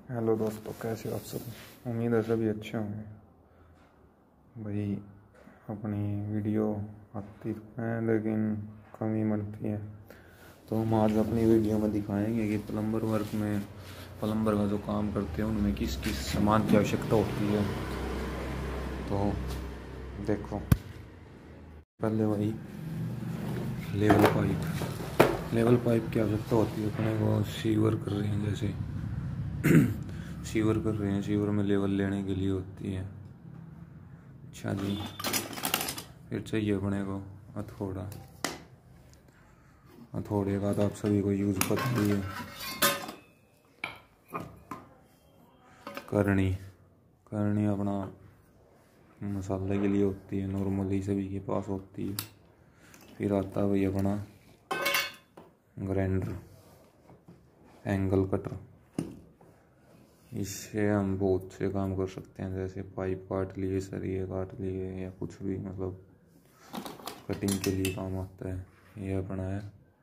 Hello दोस्तों, कैसे हो आप सब। उम्मीद है सभी अच्छे होंगे। भाई अपनी वीडियो आती तो है लेकिन कम ही बनती है, तो हम आज अपनी वीडियो में दिखाएंगे कि प्लम्बर वर्क में प्लम्बर का जो काम करते हैं उनमें किस किस सामान की आवश्यकता होती है। तो देखो, पहले वही लेवल पाइप की आवश्यकता होती है। अपने को सीवर कर रहे हैं, जैसे सीवर में लेवल लेने के लिए होती है। अच्छा जी, फिर चाहिए अपने को हथौड़े का तो आप सभी को यूज़ पता ही है। करनी अपना मसाले के लिए होती है, नॉर्मली सभी के पास होती है। फिर आता है भाई अपना ग्राइंडर, एंगल कटर। इससे हम बहुत से काम कर सकते हैं, जैसे पाइप काट लिए, सरिये काट लिए, या कुछ भी मतलब कटिंग के लिए काम आता है। ये अपना है,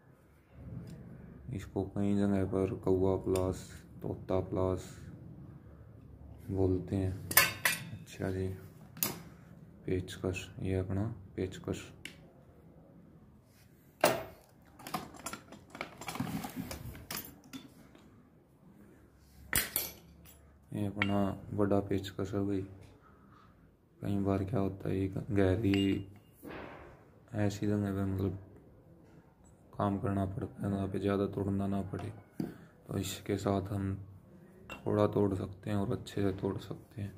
इसको कई जगह पर कौवा प्लास, तोता प्लास बोलते हैं। अच्छा जी, पेचकस, ये अपना पेचकस। ये अपना बड़ा पेचकस है भाई। कई बार क्या होता है, गहरी ऐसी जगह पे मतलब काम करना पड़ता है वहाँ पे ज़्यादा तोड़ना ना पड़े, तो इसके साथ हम थोड़ा तोड़ सकते हैं और अच्छे से तोड़ सकते हैं।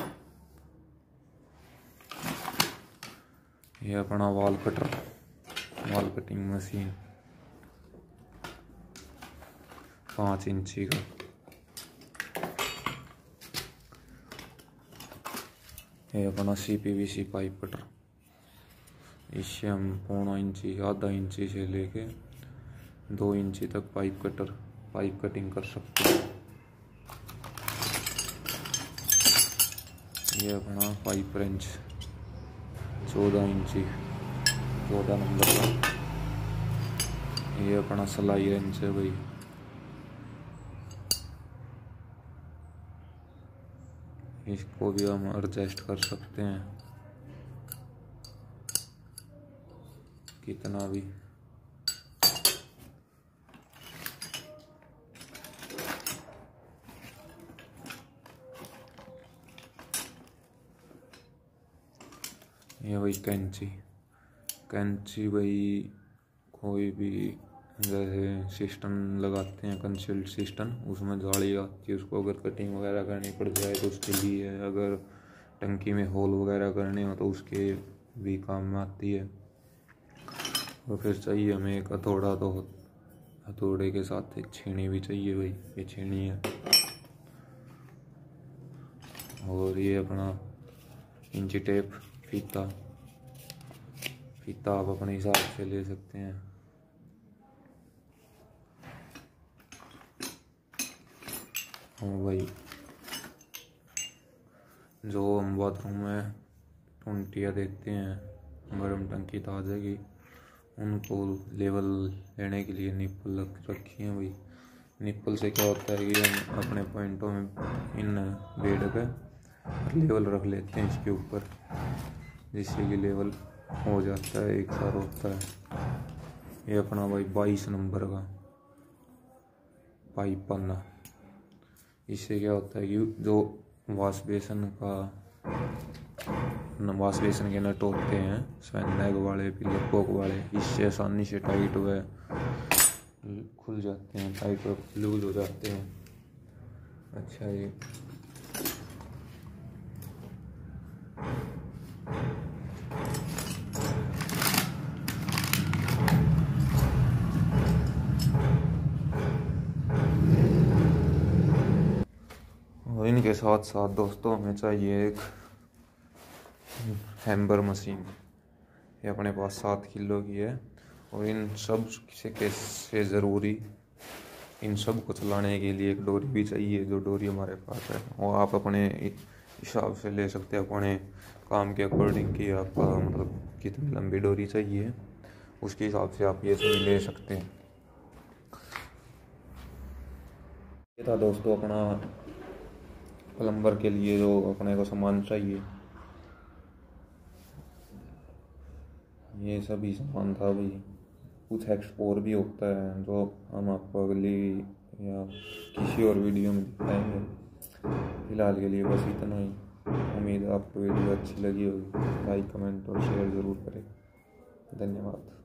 ये अपना वाल कटिंग मशीन 5 इंची का। ये अपना CPVC पाइप कटर। इससे हम 1.5 इंची, आधा इंची से लेके 2 इंची तक पाइप कटिंग कर सकते हैं। ये अपना पाइप रेंच 14 इंची, 14 नंबर का। ये अपना सिलाई रेंच है भाई। इसको भी हम एडजस्ट कर सकते हैं कितना भी। ये भाई कैंची भाई, कोई भी जैसे सिस्टम लगाते हैं, कंसील्ड सिस्टम, उसमें जाली आती है, उसको अगर कटिंग वगैरह करनी पड़ जाए तो उसके लिए, अगर टंकी में होल वगैरह करने हो तो उसके भी काम में आती है। और फिर चाहिए हमें एक हथौड़ा, तो हथौड़े के साथ एक छेनी भी चाहिए भाई। ये छेनी है। और ये अपना इंची टेप, फीता आप अपने हिसाब से ले सकते हैं। हाँ भाई, जो हम बाथरूम में टूंटियाँ देते हैं गर्म टंकी ताज़े की, उनको लेवल लेने के लिए निप्पल रखी है भाई। निप्पल से क्या होता है कि हम अपने पॉइंटों में इन बेड पे लेवल रख लेते हैं इसके ऊपर, जिससे कि लेवल हो जाता है, एक साथ होता है। ये अपना भाई 22 नंबर का पाइप पाना। इससे क्या होता है कि जो वाश बेसन के नट होते हैं, स्वैनलैग वाले, पिलर कॉक वाले, इससे आसानी से टाइट हुए खुल जाते हैं, टाइट और लूज हो जाते हैं। अच्छा ये और इनके साथ साथ दोस्तों हमें चाहिए एक हैम्बर मशीन। ये अपने पास 7 किलो की है। और इन सब से ज़रूरी, इन सब को चलाने के लिए एक डोरी भी चाहिए, जो डोरी हमारे पास है वो आप अपने हिसाब से ले सकते हैं, अपने काम के अकॉर्डिंग कि आपका मतलब कितनी लंबी डोरी चाहिए, उसके हिसाब से आप ये सभी ले सकते हैं। ये था दोस्तों अपना प्लम्बर के लिए जो अपने को सामान चाहिए, ये सभी सामान था भाई। कुछ एक्सप्लोर भी होता है जो हम आपको अगली या किसी और वीडियो में दिखाएंगे। फिलहाल के लिए बस इतना ही। उम्मीद है आपको वीडियो अच्छी लगी होगी। लाइक, कमेंट और शेयर ज़रूर करें। धन्यवाद।